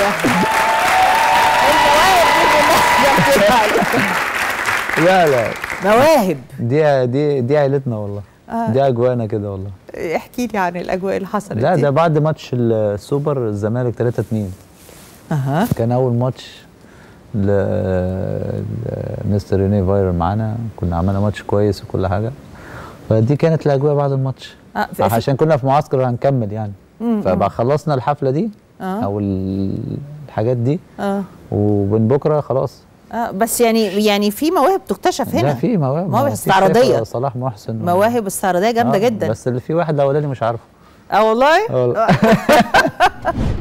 لا لا مواهب. دي عيلتنا والله. دي اجوانا كده والله. احكي لي عن الاجواء اللي حصلت. لا ده بعد ماتش السوبر الزمالك 3-2. كان اول ماتش لمستر ريني فاير معانا، كنا عملنا ماتش كويس وكل حاجه، فدي كانت الاجواء بعد الماتش. عشان كنا في معسكر هنكمل يعني. فبقى خلصنا الحفله دي او الحاجات دي ومن بكره خلاص. بس يعني في مواهب تكتشف هنا. لا في مواهب استعراضيه. صلاح محسن مواهب استعراضيه جامده جدا. بس اللي في واحد اولاني مش عارفه. والله.